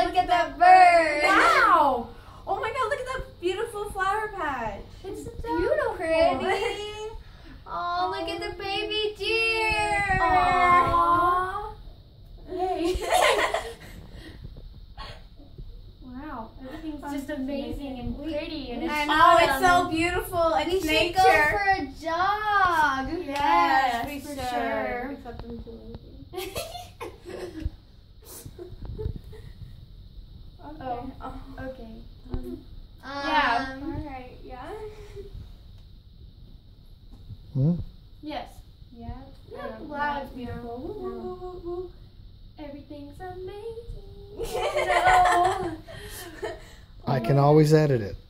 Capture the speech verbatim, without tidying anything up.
look at that bird. Wow. Oh my God, look at that beautiful flower patch. It's so beautiful. Pretty. Oh, look at the baby deer. Aww. Yay. Wow, everything's just amazing and pretty and it's I know. Oh, it's so beautiful. It's We should nature. go for a jog. Yes, Yes, for for sure. sure. Except them too lazy. Okay. Oh. Oh. Okay. Um, Um, Yeah. All right. Yeah. Hmm? yes. Yeah. Yeah, Um, wow, yeah. it's beautiful. Woo, woo, woo, woo, woo. Everything's amazing. No. I can always edit it.